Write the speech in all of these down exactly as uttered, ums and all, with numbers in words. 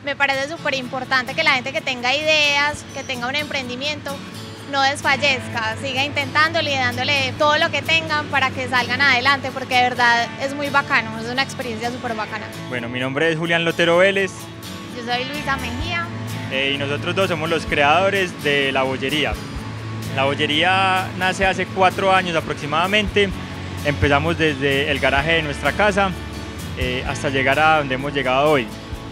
Me parece súper importante que la gente que tenga ideas, que tenga un emprendimiento, no desfallezca, siga intentándole y dándole todo lo que tengan para que salgan adelante, porque de verdad es muy bacano, es una experiencia súper bacana. Bueno, mi nombre es Julián Lotero Vélez. Yo soy Luisa Mejía. Eh, y nosotros dos somos los creadores de La Bollería. La Bollería nace hace cuatro años aproximadamente. Empezamos desde el garaje de nuestra casa eh, hasta llegar a donde hemos llegado hoy.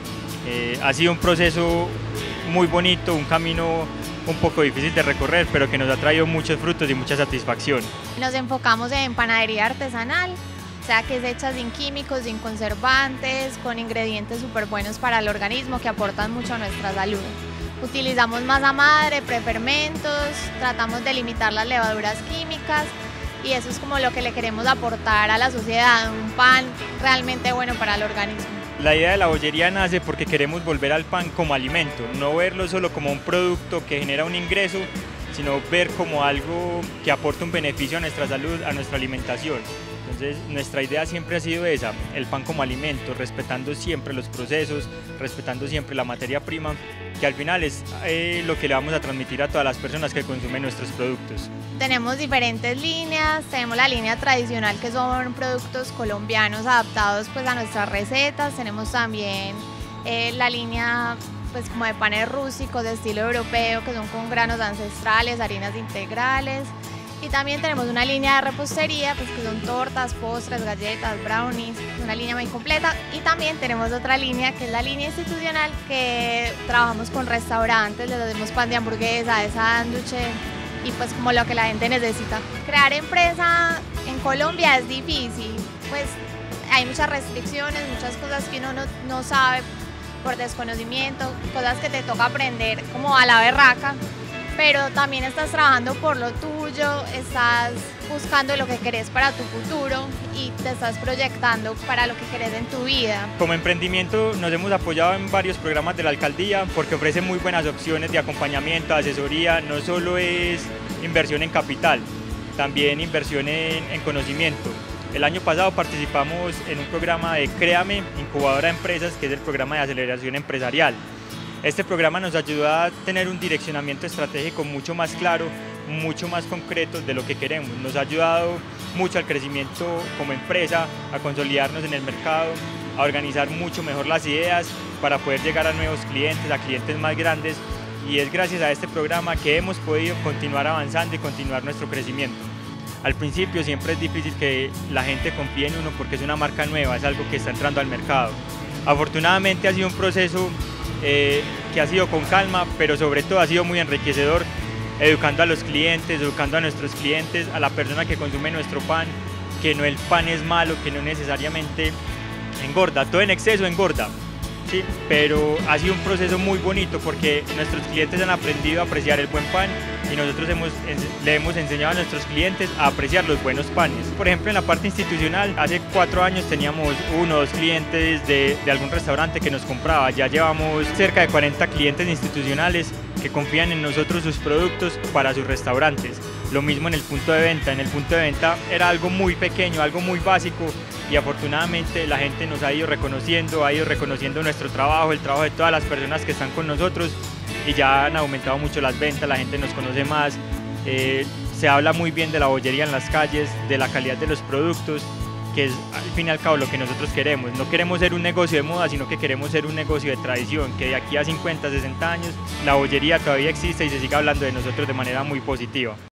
Eh, ha sido un proceso muy bonito, un camino un poco difícil de recorrer, pero que nos ha traído muchos frutos y mucha satisfacción. Nos enfocamos en panadería artesanal, o sea que es hecha sin químicos, sin conservantes, con ingredientes súper buenos para el organismo que aportan mucho a nuestra salud. Utilizamos masa madre, prefermentos, tratamos de limitar las levaduras químicas y eso es como lo que le queremos aportar a la sociedad, un pan realmente bueno para el organismo. La idea de La Bollería nace porque queremos volver al pan como alimento, no verlo solo como un producto que genera un ingreso, sino ver como algo que aporta un beneficio a nuestra salud, a nuestra alimentación. Entonces nuestra idea siempre ha sido esa, el pan como alimento, respetando siempre los procesos, respetando siempre la materia prima, que al final es eh, lo que le vamos a transmitir a todas las personas que consumen nuestros productos. Tenemos diferentes líneas, tenemos la línea tradicional que son productos colombianos adaptados pues a nuestras recetas, tenemos también eh, la línea pues como de panes rústicos de estilo europeo que son con granos ancestrales, harinas integrales. Y también tenemos una línea de repostería, pues que son tortas, postres, galletas, brownies, una línea muy completa. Y también tenemos otra línea que es la línea institucional, que trabajamos con restaurantes, les hacemos pan de hamburguesa, de sándwiches y pues como lo que la gente necesita. Crear empresa en Colombia es difícil, pues hay muchas restricciones, muchas cosas que uno no, no sabe por desconocimiento, cosas que te toca aprender como a la berraca. Pero también estás trabajando por lo tuyo, estás buscando lo que querés para tu futuro y te estás proyectando para lo que querés en tu vida. Como emprendimiento nos hemos apoyado en varios programas de la alcaldía porque ofrece muy buenas opciones de acompañamiento, de asesoría, no solo es inversión en capital, también inversión en, en conocimiento. El año pasado participamos en un programa de Créame, Incubadora de Empresas, que es el programa de aceleración empresarial. Este programa nos ayuda a tener un direccionamiento estratégico mucho más claro, mucho más concreto de lo que queremos. Nos ha ayudado mucho al crecimiento como empresa, a consolidarnos en el mercado, a organizar mucho mejor las ideas para poder llegar a nuevos clientes, a clientes más grandes, y es gracias a este programa que hemos podido continuar avanzando y continuar nuestro crecimiento. Al principio siempre es difícil que la gente confíe en uno porque es una marca nueva, es algo que está entrando al mercado. Afortunadamente ha sido un proceso Eh, que ha sido con calma, pero sobre todo ha sido muy enriquecedor, educando a los clientes, educando a nuestros clientes, a la persona que consume nuestro pan, que no el pan es malo, que no necesariamente engorda, todo en exceso engorda, ¿sí? Pero ha sido un proceso muy bonito porque nuestros clientes han aprendido a apreciar el buen pan y nosotros hemos, le hemos enseñado a nuestros clientes a apreciar los buenos panes. Por ejemplo, en la parte institucional, hace cuatro años teníamos uno o dos clientes de, de algún restaurante que nos compraba. Ya llevamos cerca de cuarenta clientes institucionales que confían en nosotros sus productos para sus restaurantes. Lo mismo en el punto de venta. En el punto de venta era algo muy pequeño, algo muy básico y afortunadamente la gente nos ha ido reconociendo, ha ido reconociendo nuestro trabajo, el trabajo de todas las personas que están con nosotros y ya han aumentado mucho las ventas, la gente nos conoce más, eh, se habla muy bien de la bollería en las calles, de la calidad de los productos, que es al fin y al cabo lo que nosotros queremos. No queremos ser un negocio de moda, sino que queremos ser un negocio de tradición, que de aquí a cincuenta, sesenta años la bollería todavía existe y se siga hablando de nosotros de manera muy positiva.